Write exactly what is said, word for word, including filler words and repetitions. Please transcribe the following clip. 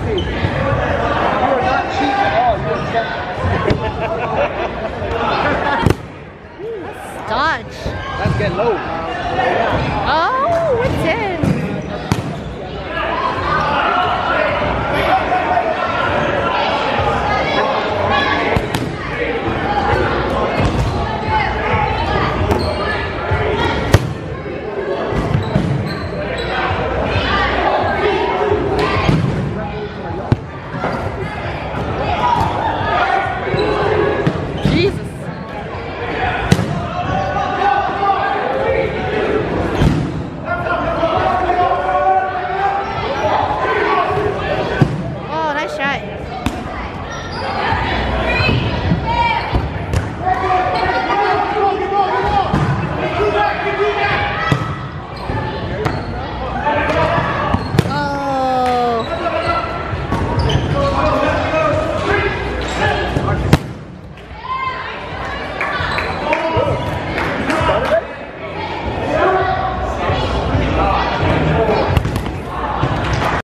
cheating. You are not cheating at all. You are Dodge. Let's get low. Oh, what's it?